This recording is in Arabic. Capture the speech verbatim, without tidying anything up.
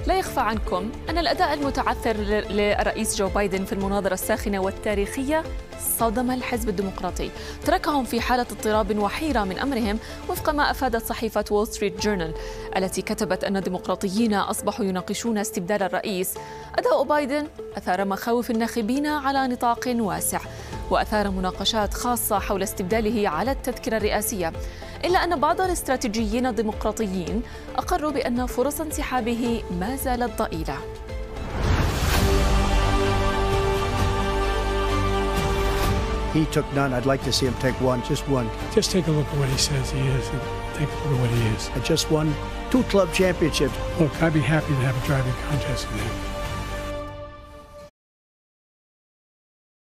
لا يخفى عنكم أن الأداء المتعثر للرئيس جو بايدن في المناظرة الساخنة والتاريخية صدم الحزب الديمقراطي، تركهم في حالة اضطراب وحيرة من أمرهم، وفق ما أفادت صحيفة وول ستريت جورنال التي كتبت أن الديمقراطيين أصبحوا يناقشون استبدال الرئيس. أداء بايدن أثار مخاوف الناخبين على نطاق واسع، وأثار مناقشات خاصة حول استبداله على التذكرة الرئاسية، إلا أن بعض الاستراتيجيين الديمقراطيين أقروا بأن فرص انسحابه ما زالت ضئيلة. He took none. I'd like to see him take one, just one. Just take a look at what he says he is, and take a look at what he is. I just won two club championships. Look, I'd be happy to have a driving contest with him.